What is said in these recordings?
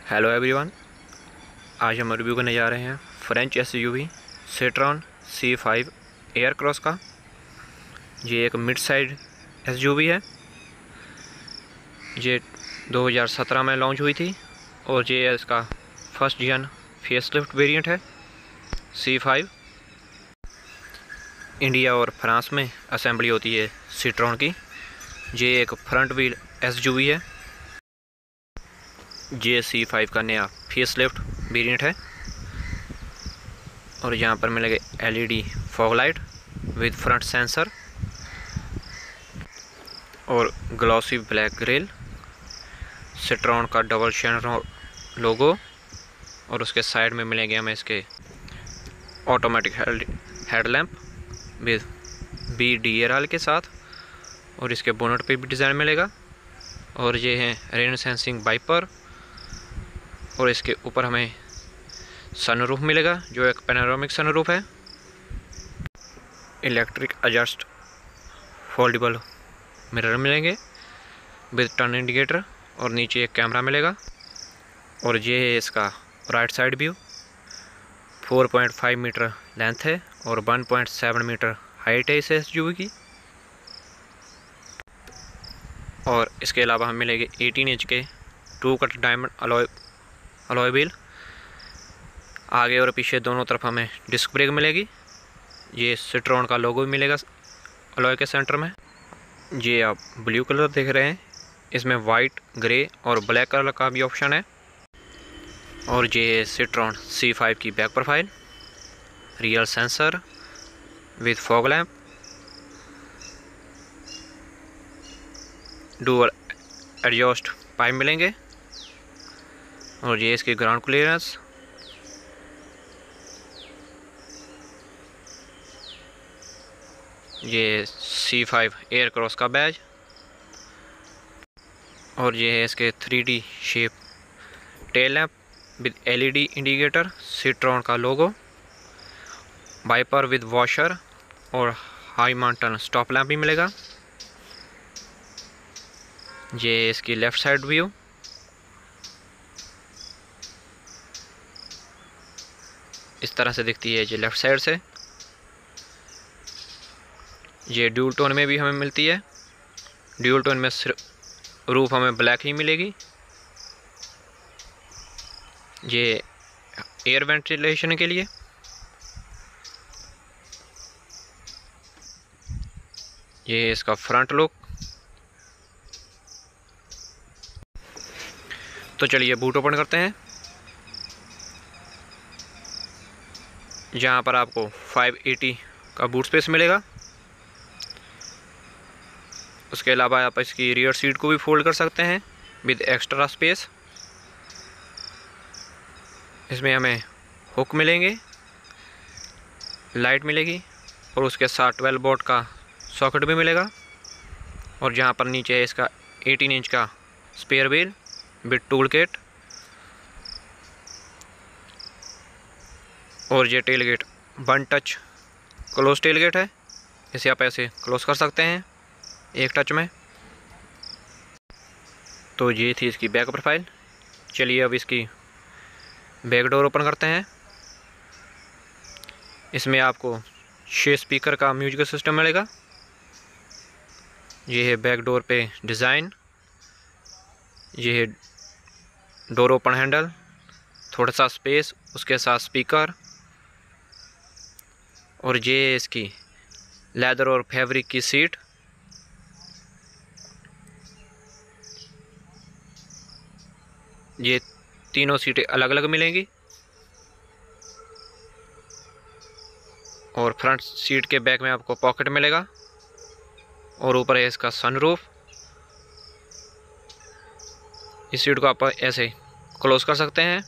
Hello everyone. आज हम review करने जा रहे हैं French SUV Citroen C5 Aircross का। ये एक मिड साइड एसयूवी है। ये 2017 में लॉन्च हुई थी और ये इसका फर्स्ट जन फेसलिफ्ट वेरिएंट है। C5 इंडिया और फ्रांस में असेंबली होती है सिट्रॉन की। ये एक फ्रंट व्हील एसयूवी है। ये C5 का नया फेसलिफ्ट वेरिएंट है और यहाँ पर मिलेगा LED fog light with front sensor और ग्लॉसी ब्लैक ग्रिल, सिट्रॉन का डबल शेन लोगो और उसके साइड में मिलेंगे हमें इसके ऑटोमेटिक हेडलैम्प विद BDRL के साथ और इसके बोनट पे भी डिज़ाइन मिलेगा। और ये है रेन सेंसिंग वाइपर और इसके ऊपर हमें सनरूफ मिलेगा जो एक पैनोरामिक सनरूफ है। इलेक्ट्रिक एडजस्ट फोल्डेबल मिरर मिलेंगे विद टर्न इंडिकेटर और नीचे एक कैमरा मिलेगा। और ये है इसका right side view. 4.5 metre length है और 1.7 मीटर हाइट है इस एसयूवी की। और इसके अलावा हमें मिलेंगे 18 इंच के 2 कट डायमंड अलॉय व्हील। आगे और पीछे दोनों तरफ हमें डिस्क ब्रेक मिलेगी। ये सिट्रॉन का लोगो भी मिलेगा अलॉय के सेंटर में। ये आप ब्लू कलर देख रहे हैं, इसमें वाइट, ग्रे और ब्लैक कलर का भी ऑप्शन है। और ये है सिट्रॉन C5 की back profile, rear sensor with fog lamp, dual exhaust pipe मिलेंगे। और ये इसकी ग्राउंड क्लियरेंस। ये C5 एयर क्रॉस का बैज और ये है इसके 3D shape tail lamp with LED indicator, Citroen का लोगो, वाइपर विद वॉशर और हाई माउंटेन स्टॉप लैम्प भी मिलेगा। ये इसकी लेफ़्ट साइड व्यू। इस तरह से दिखती है ये लेफ़्ट साइड से। ये ड्यूल टोन में भी हमें मिलती है। ड्यूल टोन में सिर्फ रूफ हमें ब्लैक ही मिलेगी। ये एयर वेंटिलेशन के लिए। ये इसका फ्रंट लुक। तो चलिए बूट ओपन करते हैं। जहाँ पर आपको 580 का बूट स्पेस मिलेगा। उसके अलावा आप इसकी रियर सीट को भी फोल्ड कर सकते हैं विद एक्स्ट्रा स्पेस। इसमें हमें हुक मिलेंगे, लाइट मिलेगी और उसके साथ 12 वोल्ट का सॉकेट भी मिलेगा। और जहाँ पर नीचे है इसका 18 इंच का spare wheel with tool kit. और ये tailgate 1 touch close tailgate है। इसे आप ऐसे क्लोज कर सकते हैं एक टच में। तो ये थी इसकी बैक प्रोफाइल। चलिए अब इसकी बैक डोर ओपन करते हैं। इसमें आपको 6 स्पीकर का म्यूजिक सिस्टम मिलेगा। ये है बैक डोर पे डिज़ाइन। ये है डोर ओपन हैंडल, थोड़ा सा स्पेस, उसके साथ स्पीकर। और ये है इसकी लेदर और फैब्रिक की सीट। ये तीनों सीटें अलग अलग मिलेंगी। और फ्रंट सीट के बैक में आपको पॉकेट मिलेगा। और ऊपर है इसका सनरूफ। इस सीट को आप ऐसे क्लोज कर सकते हैं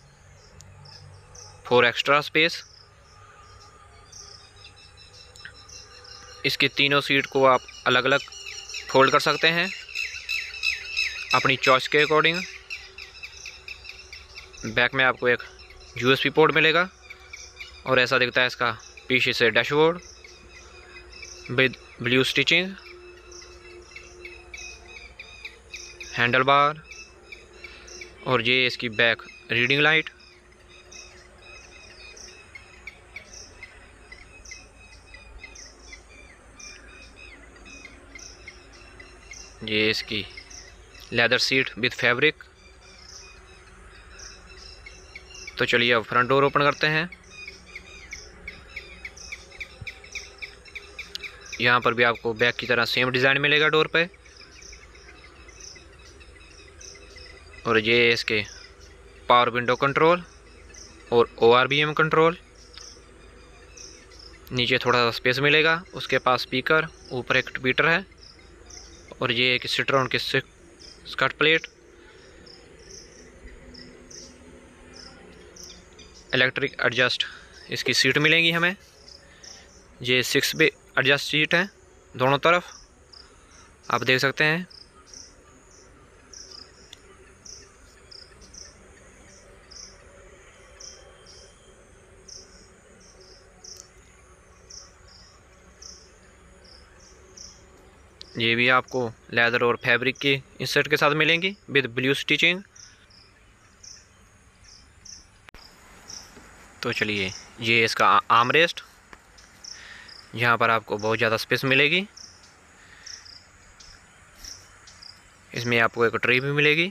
फॉर एक्स्ट्रा स्पेस। इसकी तीनों सीट को आप अलग अलग फोल्ड कर सकते हैं अपनी चॉइस के अकॉर्डिंग। बैक में आपको एक USB पोर्ट मिलेगा और ऐसा दिखता है इसका पीछे से dashboard with blue stitching, handle bar और ये इसकी बैक रीडिंग लाइट। ये इसकी लेदर सीट विद फैब्रिक। तो चलिए अब फ्रंट डोर ओपन करते हैं। यहाँ पर भी आपको बैक की तरह सेम डिज़ाइन मिलेगा डोर पे। और ये इसके पावर विंडो कंट्रोल और ORVM कंट्रोल। नीचे थोड़ा सा स्पेस मिलेगा, उसके पास स्पीकर, ऊपर एक ट्वीटर है और ये एक सिट्रॉन की स्कर्ट प्लेट। इलेक्ट्रिक एडजस्ट इसकी सीट मिलेंगी हमें। ये 6 वे एडजस्ट सीट है दोनों तरफ, आप देख सकते हैं। ये भी आपको लेदर और फैब्रिक की इंसर्ट के साथ मिलेंगी विद ब्लू स्टिचिंग। तो चलिए, ये इसका आर्म रेस्ट। यहाँ पर आपको बहुत ज़्यादा स्पेस मिलेगी। इसमें आपको एक ट्रे भी मिलेगी।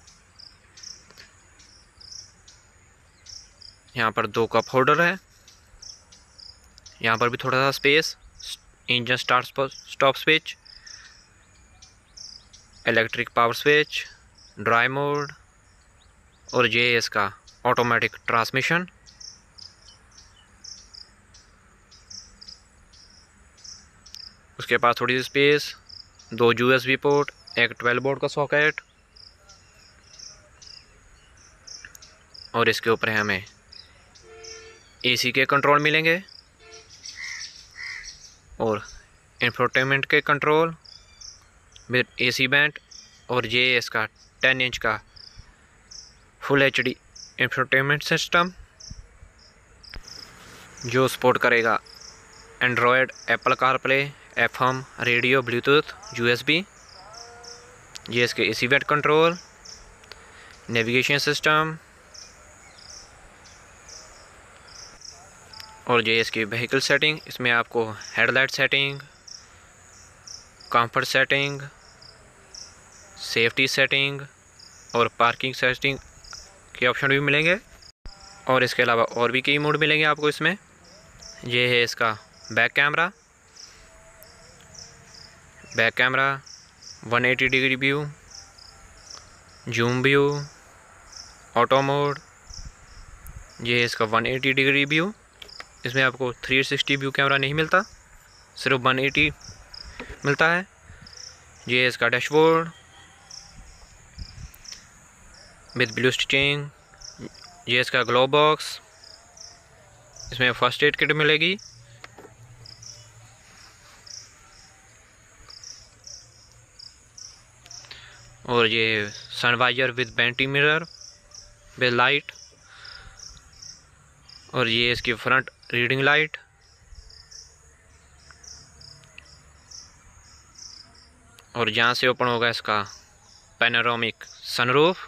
यहाँ पर 2 कप होल्डर है। यहाँ पर भी थोड़ा सा space. Engine start stop switch, electric power switch, drive mode और ये इसका ऑटोमेटिक ट्रांसमिशन। उसके पास थोड़ी सी स्पेस, 2 USB पोर्ट, एक 12 वोल्ट का सॉकेट और इसके ऊपर हमें AC के कंट्रोल मिलेंगे और इंफोटेनमेंट के कंट्रोल विद AC बैंड। और ये इसका 10 इंच का फुल HD इंफोटेनमेंट सिस्टम जो सपोर्ट करेगा Android, Apple CarPlay, FM, radio, Bluetooth, USB। ये इसके AC band control, navigation system और ये इसकी व्हीकल सेटिंग। इसमें आपको headlight setting, comfort setting, safety setting और पार्किंग सेटिंग के ऑप्शन भी मिलेंगे। और इसके अलावा और भी कई मोड मिलेंगे आपको इसमें। ये है इसका back camera. 180 degree view, zoom view, auto mode. ये है इसका 180 डिग्री व्यू। इसमें आपको 360 व्यू कैमरा नहीं मिलता, सिर्फ 180 मिलता है। ये इसका डैशबोर्ड विद ब्लू स्टिचिंग। ये इसका ग्लो बॉक्स। इसमें फर्स्ट एड किट मिलेगी। और ये sun visor with vanity mirror with light. और ये इसकी फ्रंट रीडिंग लाइट। और यहाँ से ओपन होगा इसका पैनोरामिक सनरूफ।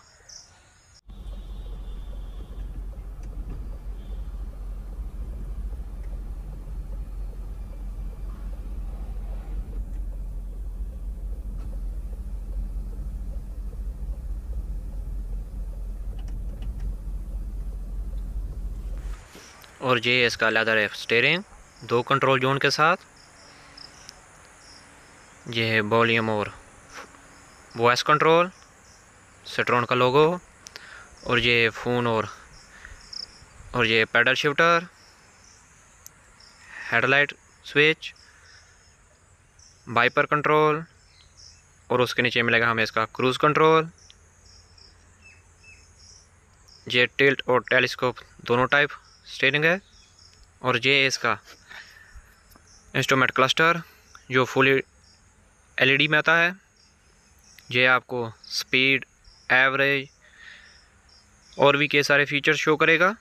और ये इसका लेदर है स्टीयरिंग 2 कंट्रोल जोन के साथ। ये है वॉल्यूम और वॉइस कंट्रोल, सिट्रॉन का लोगो। और ये फ़ोन और ये paddle shifter, headlight switch, wiper control. और उसके नीचे मिलेगा हमें इसका क्रूज़ कंट्रोल। ये टिल्ट और टेलीस्कोप दोनों टाइप स्टीयरिंग है। और ये इसका इंस्ट्रूमेंट क्लस्टर जो फुली LED में आता है। ये आपको स्पीड, एवरेज और भी कई सारे फीचर्स शो करेगा।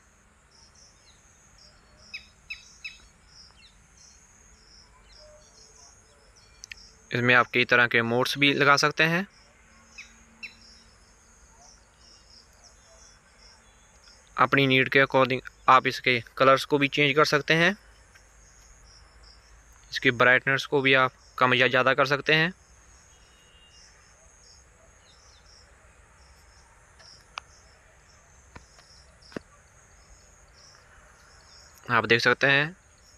इसमें आप कई तरह के मोड्स भी लगा सकते हैं। अपनी नीड के अकॉर्डिंग आप इसके कलर्स को भी चेंज कर सकते हैं। इसकी ब्राइटनेस को भी आप कम या ज़्यादा कर सकते हैं। आप देख सकते हैं।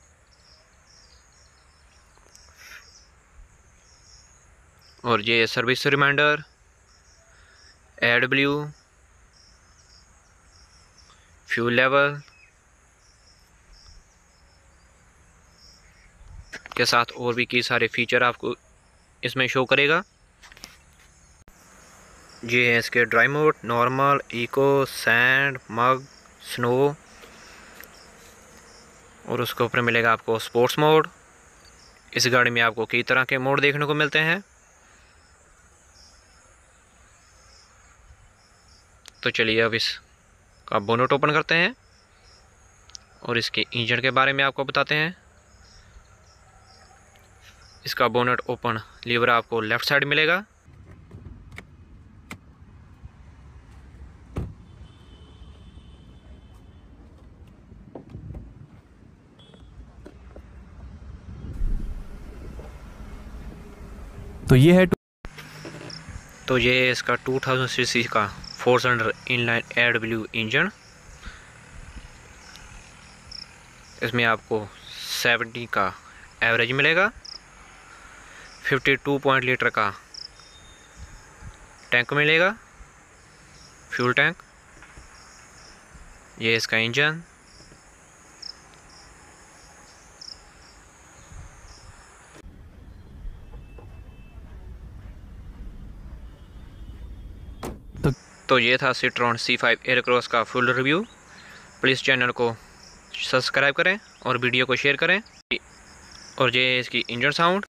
और ये service reminder, AdBlue, fuel level के साथ और भी कई सारे फीचर आपको इसमें शो करेगा। ये है इसके drive mode, normal, eco, sand, mud, snow, और उसके ऊपर मिलेगा आपको स्पोर्ट्स मोड। इस गाड़ी में आपको कई तरह के मोड देखने को मिलते हैं। तो चलिए अब इसका बोनट ओपन करते हैं और इसके इंजन के बारे में आपको बताते हैं। इसका बोनट ओपन लीवर आपको लेफ़्ट साइड मिलेगा। तो ये है इसका 2000 सीसी का 4 cylinder inline AdBlue engine. इसमें आपको 70 का एवरेज मिलेगा। 52 लीटर का टैंक मिलेगा, फ्यूल टैंक। ये इसका इंजन। तो ये था सिट्रोन C5 एयरक्रॉस का फुल रिव्यू। प्लीज़ चैनल को सब्सक्राइब करें और वीडियो को शेयर करें। और ये इसकी इंजन साउंड।